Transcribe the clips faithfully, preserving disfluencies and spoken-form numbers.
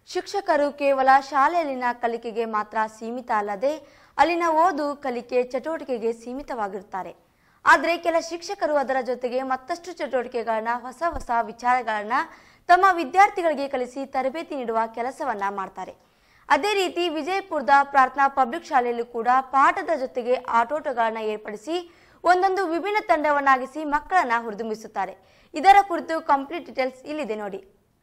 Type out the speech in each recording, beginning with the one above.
ಶಿಕ್ಷಕರು ಕೇವಲ ಶಾಲೆಯಲ್ಲಿನ ಕಲಿಕೆಗೆ ಮಾತ್ರ ಸೀಮಿತ ಅಲ್ಲದೆ ಅಲ್ಲಿನ ಓದು ಕಲಿಕೆ ಚಟುವಟಿಕೆಗೆ ಸೀಮಿತವಾಗಿರುತ್ತಾರೆ. ಆದರೆ ಕೆಲ ಶಿಕ್ಷಕರು ಅದರ ಜೊತೆಗೆ ಮತ್ತಷ್ಟು ಚಟುವಟಿಕೆಗಳನ್ನ ಹೊಸ ಹೊಸ ವಿಚಾರಗಳನ್ನ ತಮ್ಮ ವಿದ್ಯಾರ್ಥಿಗಳಿಗೆ ಕಲಿಸಿ ತರಬೇತಿ ನೀಡುವ ಕೆಲಸವನ್ನ ಮಾಡ್ತಾರೆ. ಅದೇ ರೀತಿ ವಿಜಯಪುರದ ಪ್ರಾರ್ಥನಾ ಪಬ್ಲಿಕ್ ಶಾಲೆಯಲ್ಲೂ ಕೂಡ ಪಾಠದ ಜೊತೆಗೆ ಆಟೋಟಗಳನ್ನ ಏರ್ಪಡಿಸಿ ಒಂದೊಂದು ವಿಭಿನ್ನ ತಂಡವನ್ನಾಗಿಸಿ ಮಕ್ಕಳನ್ನ ಹುರಿದುಂಬಿಸುತ್ತಾರೆ. ಇದರ ಕುರಿತು ಕಂಪ್ಲೀಟ್ ಡೀಟೇಲ್ಸ್ ಇಲ್ಲಿದೆ ನೋಡಿ.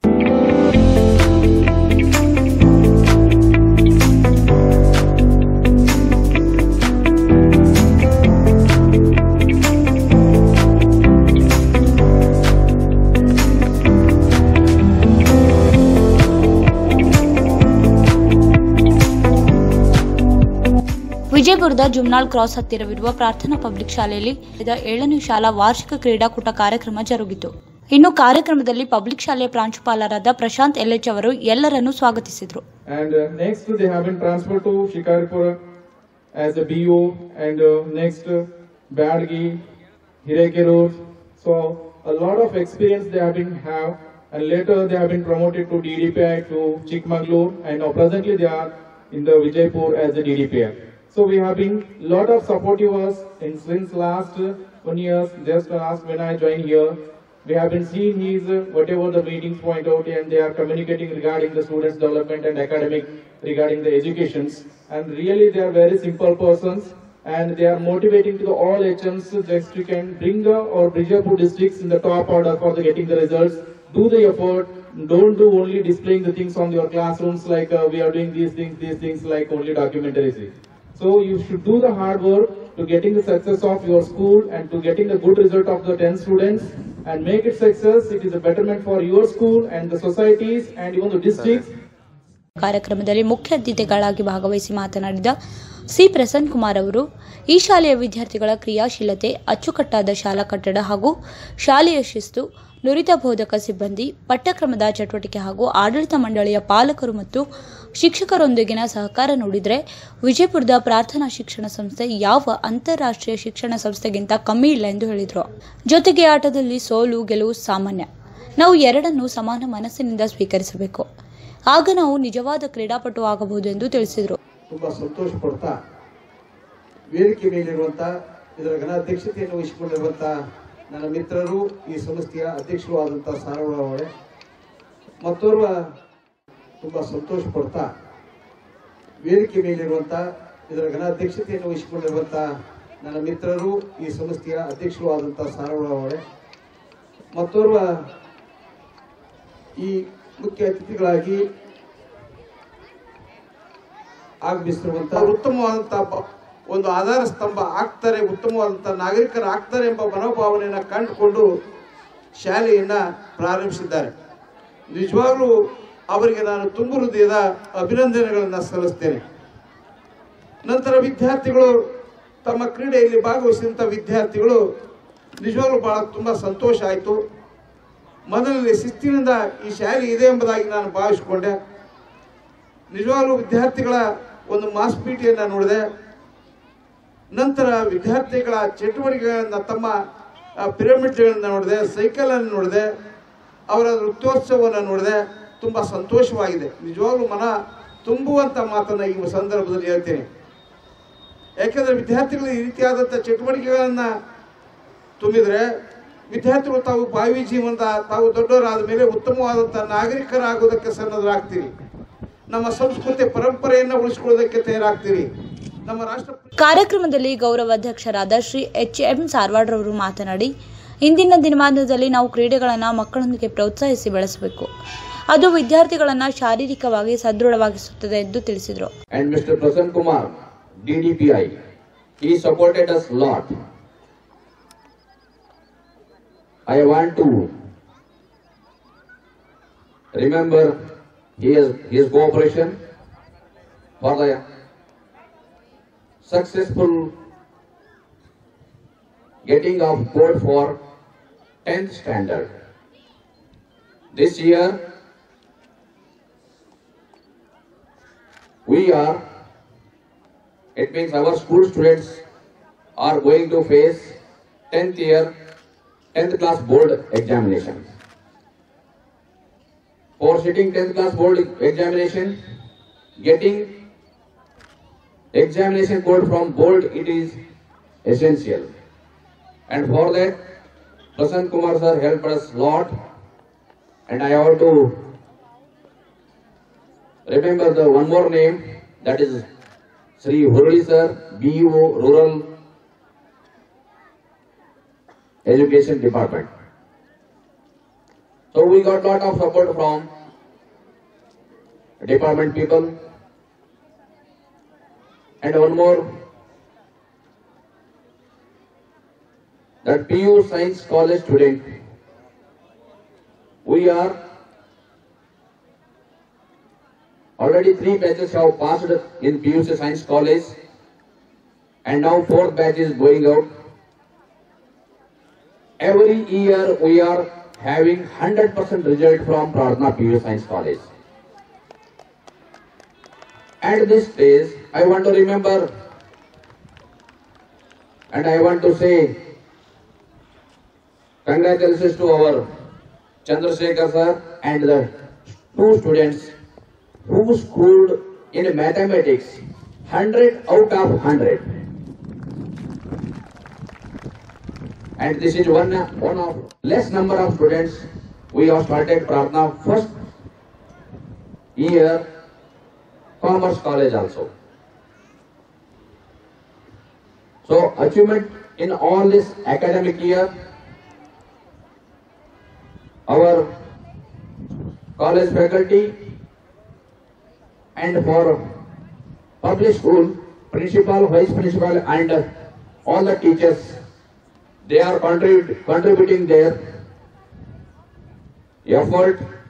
ವಿಜಯಪುರದ ಜುಮ್ನಾಳ್ ಕ್ರಾಸ್ ಹತ್ತಿರವಿರುವ ಪ್ರಾರ್ಥನಾ ಪಬ್ಲಿಕ್ ಶಾಲೆಯಲ್ಲಿ ಏಳನೇ ಶಾಲಾ ವಾರ್ಷಿಕ ಕ್ರೀಡಾಕೂಟ ಕಾರ್ಯಕ್ರಮ ಜರುಗಿತು. ಇನ್ನು ಕಾರ್ಯಕ್ರಮದಲ್ಲಿ ಪಬ್ಲಿಕ್ ಶಾಲೆಯ ಪ್ರಾಂಶುಪಾಲರಾದ ಪ್ರಶಾಂತ್ ಎಲ್ ಎಚ್ ಅವರು ಎಲ್ಲರನ್ನೂ ಸ್ವಾಗತಿಸಿದರು. And uh, next they have been transferred to Shikarpura as a B O and uh, next uh, Badgi, Hirekerur. So a lot of experience they have been have and later they have been promoted to D D P I to Chikmagalur and now presently they are in the Vijaypur as a D D P I. So we have been lot of supportive us in since last uh, one years, just last when I joined here. We have been seeing his uh, whatever the meetings point out and they are communicating regarding the students development and academic regarding the educations, and really they are very simple persons and they are motivating to the all H Ms just you can bring the or Vijaypur districts in the top order for the getting the results. Do the effort, don't do only displaying the things on your classrooms like uh, we are doing these things, these things like only documentaries. So you should do the hard work to getting the success of your school and to getting the good result of the ten students and make it success. It is a betterment for your school and the societies and even the districts. ಕಾರ್ಯಕ್ರಮದಲ್ಲಿ ಮುಖ್ಯ ಅತಿಥಿಗಳಾಗಿ ಭಾಗವಹಿಸಿ ಮಾತನಾಡಿದ C Prasanna Kumar ಅವರು ಈ ಶಾಲೆಯ ವಿದ್ಯಾರ್ಥಿಗಳ ಕ್ರಿಯಾಶೀಲತೆ, ಅಚ್ಚುಕಟ್ಟಾದ ಶಾಲಾ ಕಟ್ಟಡ ಹಾಗೂ ಶಾಲೆಯ ಶಿಸ್ತು, ನುರಿತ ಬೋಧಕ ಸಿಬ್ಬಂದಿ, ಪಠ್ಯಕ್ರಮದ ಚಟುವಟಿಕೆ ಹಾಗೂ ಆಡಳಿತ ಮಂಡಳಿಯ ಪಾಲಕರು ಮತ್ತು ಶಿಕ್ಷಕರೊಂದಿಗಿನ ಸಹಕಾರ ನೋಡಿದರೆ ವಿಜಯಪುರದ ಪ್ರಾರ್ಥನಾ ಶಿಕ್ಷಣ ಸಂಸ್ಥೆ ಯಾವ ಅಂತಾರಾಷ್ಟ್ರೀಯ ಶಿಕ್ಷಣ ಸಂಸ್ಥೆಗಿಂತ ಕಮ್ಮಿ ಇಲ್ಲ ಎಂದು ಹೇಳಿದರು. ಜೊತೆಗೆ ಆಟದಲ್ಲಿ ಸೋಲು ಗೆಲುವು ಸಾಮಾನ್ಯ, ನಾವು ಎರಡನ್ನೂ ಸಮಾನ ಮನಸ್ಸಿನಿಂದ ಸ್ವೀಕರಿಸಬೇಕು, ಆಗ ನಾವು ನಿಜವಾದ ಕ್ರೀಡಾಪಟು ಆಗಬಹುದು ಎಂದು ತಿಳಿಸಿದರು. ತುಂಬಾ ಸಂತೋಷ ಪಡ್ತಾ ವೇದಿಕೆ ಮೇಲಿರುವಂತಹ ಇದರ ಘನಾಧ್ಯಕ್ಷತೆಯನ್ನು ವಹಿಸಿಕೊಂಡಿರುವಂತಹ ನನ್ನ ಮಿತ್ರರು, ಈ ಸಂಸ್ಥೆಯ ಅಧ್ಯಕ್ಷರು ಆದಂತಹ ಸಾರವಳ ಅವರೇ, ಮತ್ತೋರ್ವ ತುಂಬಾ ಸಂತೋಷ ಪಡ್ತಾ ವೇದಿಕೆ ಮೇಲಿರುವಂತಹ ಇದರ ಘನಾಧ್ಯಕ್ಷತೆಯನ್ನು ವಹಿಸಿಕೊಂಡಿರುವಂತಹ ನನ್ನ ಮಿತ್ರರು, ಈ ಸಂಸ್ಥೆಯ ಅಧ್ಯಕ್ಷರು ಆದಂತಹ ಸಾರವಳ ಅವರೇ, ಮತ್ತೋರ್ವ ಈ ಮುಖ್ಯ ಅತಿಥಿಗಳಾಗಿ ಆಗಮಿಸಿರುವಂತಹ ಉತ್ತಮವಾದಂತಹ ಒಂದು ಆಧಾರ ಸ್ತಂಭ ಆಗ್ತಾರೆ, ಉತ್ತಮವಾದಂತಹ ನಾಗರಿಕರು ಆಗ್ತಾರೆ ಎಂಬ ಮನೋಭಾವನೆಯನ್ನು ಕಂಡುಕೊಂಡು ಶಾಲೆಯನ್ನ ಪ್ರಾರಂಭಿಸಿದ್ದಾರೆ. ನಿಜವಾಗ್ಲೂ ಅವರಿಗೆ ನಾನು ತುಂಬ ಹೃದಯದ ಅಭಿನಂದನೆಗಳನ್ನು ಸಲ್ಲಿಸ್ತೇನೆ. ನಂತರ ವಿದ್ಯಾರ್ಥಿಗಳು ತಮ್ಮ ಕ್ರೀಡೆಯಲ್ಲಿ ಭಾಗವಹಿಸಿದಂಥ ವಿದ್ಯಾರ್ಥಿಗಳು ನಿಜವಾಗ್ಲೂ ಬಹಳ ತುಂಬ ಸಂತೋಷ ಆಯಿತು. ಮೊದಲನೇ ಶಿಸ್ತಿನಿಂದ ಈ ಶಾಲೆ ಇದೆ ಎಂಬುದಾಗಿ ನಾನು ಭಾವಿಸಿಕೊಂಡೆ. ನಿಜವಾಗ್ಲೂ ವಿದ್ಯಾರ್ಥಿಗಳ ಒಂದು ಮಾಸ್ಪೀಟಿಯನ್ನು ನೋಡಿದೆ. ನಂತರ ವಿದ್ಯಾರ್ಥಿಗಳ ಚಟುವಟಿಕೆಗಳನ್ನ, ತಮ್ಮ ಪಿರಮಿಡ್ಗಳನ್ನ ನೋಡಿದೆ, ಸೈಕಲ್ ಅನ್ನು ನೋಡಿದೆ, ಅವರ ನೃತ್ಯೋತ್ಸವವನ್ನು ನೋಡಿದೆ. ತುಂಬಾ ಸಂತೋಷವಾಗಿದೆ. ನಿಜವಾಗ್ಲೂ ಮನ ತುಂಬುವಂತ ಮಾತನ್ನ ಈ ಸಂದರ್ಭದಲ್ಲಿ ಹೇಳ್ತೇನೆ. ಯಾಕೆಂದ್ರೆ ವಿದ್ಯಾರ್ಥಿಗಳು ಈ ರೀತಿಯಾದಂಥ ಚಟುವಟಿಕೆಗಳನ್ನ ತುಂಬಿದ್ರೆ ವಿದ್ಯಾರ್ಥಿಗಳು ತಾವು ಭಾವಿ ಜೀವನದ ತಾವು ದೊಡ್ಡವರಾದ ಮೇಲೆ ಉತ್ತಮವಾದಂಥ ನಾಗರಿಕರಾಗೋದಕ್ಕೆ ಸನ್ನದ್ಧರಾಗ್ತೀರಿ. ನಮ್ಮ ಸಂಸ್ಕೃತಿ ಪರಂಪರೆಯನ್ನು ಉಳಿಸಿಕೊಳ್ಳೋದಕ್ಕೆ ತಯಾರಾಗ್ತೀರಿ. ನಮ್ಮ ರಾಷ್ಟ್ರ ಕಾರ್ಯಕ್ರಮದಲ್ಲಿ ಗೌರವಾಧ್ಯಕ್ಷರಾದ ಶ್ರೀ ಎಚ್ ಎಂ ಸಾರ್ವಾಡ್ ರವರು ಮಾತನಾಡಿ, ಇಂದಿನ ದಿನಮಾನದಲ್ಲಿ ನಾವು ಕ್ರೀಡೆಗಳನ್ನು ಮಕ್ಕಳೊಂದಿಗೆ ಪ್ರೋತ್ಸಾಹಿಸಿ ಬೆಳೆಸಬೇಕು, ಅದು ವಿದ್ಯಾರ್ಥಿಗಳನ್ನು ಶಾರೀರಿಕವಾಗಿ ಸದೃಢವಾಗಿಸುತ್ತದೆ ಎಂದು ತಿಳಿಸಿದರು. And Mister Prasanna Kumar, D D P I, he supported us a lot. I want to remember his, his cooperation for the successful getting of code for tenth standard. This year we are, it means our school students are going to face tenth year tenth class board examination. For sitting tenth class board examination, getting examination code from board, it is essential. And for that, Prasanna Kumar sir helped us lot. And I have to remember the one more name, that is Sri Hurli sir, B E O Rural Education Department. So we got lot of support from department people. And one more, that P U Science College student, we are already three batches have passed in P U C Science College, and now fourth batch is going out. Every year we are having one hundred percent result from Pradna P U Science College. At this stage, I want to remember and I want to say congratulations to our Chandrasekhar sir and the two students who scored in mathematics one hundred out of one hundred. And this is one, one of less number of students we have started Pradna first year Commerce College also. So achievement in all this academic year, our college faculty and for public school, principal, vice principal and all the teachers, they are contrib contributing their effort, one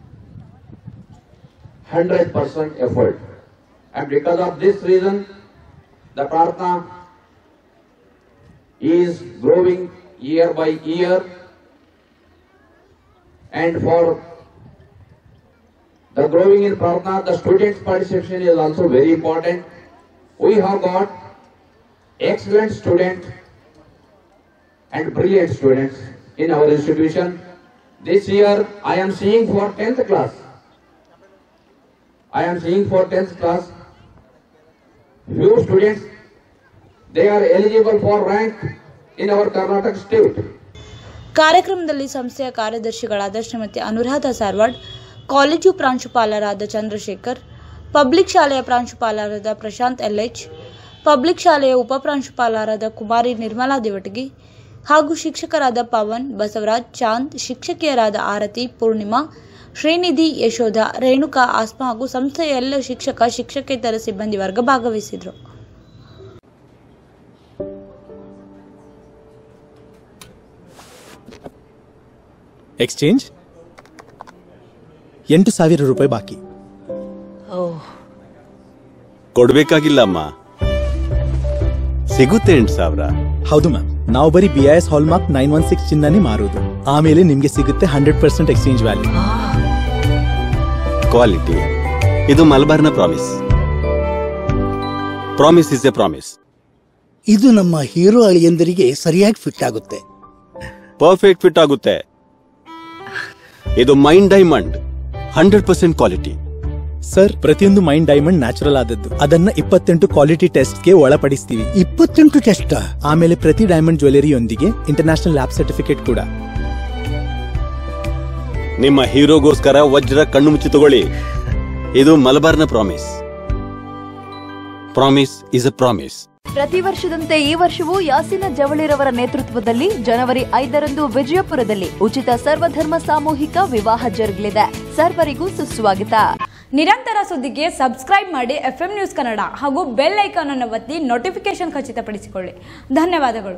hundred percent effort. And because of this reason, the Pradna is growing year by year. And for the growing in Pradna, the students' participation is also very important. We have got excellent students and brilliant students in our institution. This year, I am seeing for tenth class. I am seeing for tenth class, few students, they are eligible for rank in our Karnataka state. ಕಾರ್ಯಕ್ರಮದಲ್ಲಿ ಸಂಸ್ಥೆಯ ಕಾರ್ಯದರ್ಶಿಗಳಾದ Shrimati Anuradha Sarwad, college ಪ್ರಾಂಶುಪಾಲರಾದ Chandrashekhar, public ಶಾಲೆಯ ಪ್ರಾಂಶುಪಾಲರಾದ Prashant LH, public ಶಾಲೆಯ ಉಪಪ್ರಾಂಶುಪಾಲರಾದ ಕುಮಾರಿ ನಿರ್ಮಲಾ ದೇವಟಗಿ ಹಾಗೂ ಶಿಕ್ಷಕರಾದ ಪವನ್, ಬಸವರಾಜ್, ಚಾಂದ್, ಶಿಕ್ಷಕಿಯರಾದ ಆರತಿ, ಪೂರ್ಣಿಮಾ, ಶ್ರೀನಿಧಿ, ಯಶೋಧ, ರೇಣುಕಾ, ಆಸ್ಮಾ ಹಾಗೂ ಸಂಸ್ಥೆಯ ಎಲ್ಲ ಶಿಕ್ಷಕ ಶಿಕ್ಷಕೇತರ ಸಿಬ್ಬಂದಿ ವರ್ಗ ಭಾಗವಹಿಸಿದರು. ಎಕ್ಸ್ಚೇಂಜ್ ಎಂಟು ಸಾವಿರ ರೂಪಾಯಿ ಬಾಕಿ. ಕೊಡ್ಬೇಕಾಗಿಲ್ಲಮ್ಮ, ಸಿಗುತ್ತೆ ಎಂಟು ಸಾವಿರ. ಹೌದು ಮ್ಯಾಮ್, ನಾವು ಬರೀ B I S hallmark nine one six ಚಿನ್ನನೇ ಮಾರೋದು. ಆಮೇಲೆ ನಿಮ್ಗೆ ಸಿಗುತ್ತೆ hundred percent exchange value. Quality ಇದು ಮಲಬಾರ್ನ promise. Promise is a promise. ಇದು ನಮ್ಮ ಹೀರೋ ಅಳಿಯಂದರಿಗೆ ಸರಿಯಾಗಿ ಫಿಟ್ ಆಗುತ್ತೆ. ಪರ್ಫೆಕ್ಟ್ ಫಿಟ್ ಆಗುತ್ತೆ. ಇದು mined diamond, hundred percent quality. Sir, ಪ್ರತಿಯೊಂದು ಮೈಂಡ್ ಡೈಮಂಡ್ ನ್ಯಾಚುರಲ್ ಆದದ್ದು. ಅದನ್ನ ಇಪ್ಪತ್ತೆಂಟು ಕ್ವಾಲಿಟಿ ಟೆಸ್ಟ್ಗೆ ಒಳಪಡಿಸ್ತೀವಿ. ಇಪ್ಪತ್ತೆಂಟು ಟೆಸ್ಟ್. ಆಮೇಲೆ ಪ್ರತಿ ಡೈಮಂಡ್ ಜ್ಯುವೆಲರಿಯೊಂದಿಗೆ ಇಂಟರ್ನ್ಯಾಷನಲ್ ಲ್ಯಾಬ್ ಸರ್ಟಿಫಿಕೇಟ್ ಕೂಡ. ನಿಮ್ಮ ಹೀರೋಗೋಸ್ಕರ ವಜ್ರ ಕಣ್ಣು ಮುಚ್ಚಿ ತಗೊಳ್ಳಿ. ಇದು ಮಲಬಾರ್ನ promise. Promise is a promise. ಪ್ರತಿ ವರ್ಷದಂತೆ ಈ ವರ್ಷವೂ ಯಾಸಿನ ಜವಳಿರವರ ನೇತೃತ್ವದಲ್ಲಿ ಜನವರಿ ಐದರಂದು ವಿಜಯಪುರದಲ್ಲಿ ಉಚಿತ ಸರ್ವಧರ್ಮ ಸಾಮೂಹಿಕ ವಿವಾಹ ಜರುಗಲಿದೆ. ಸರ್ವರಿಗೂ ಸುಸ್ವಾಗತ. ನಿರಂತರ ಸುದ್ದಿಗೆ ಸಬ್ಸ್ಕ್ರೈಬ್ ಮಾಡಿ ಎಫ್ಎಂ ನ್ಯೂಸ್ ಕನ್ನಡ ಹಾಗೂ ಬೆಲ್ ಐಕಾನ್ ಅನ್ನು ಒತ್ತಿ ನೋಟಿಫಿಕೇಶನ್ ಖಚಿತಪಡಿಸಿಕೊಳ್ಳಿ. ಧನ್ಯವಾದಗಳು.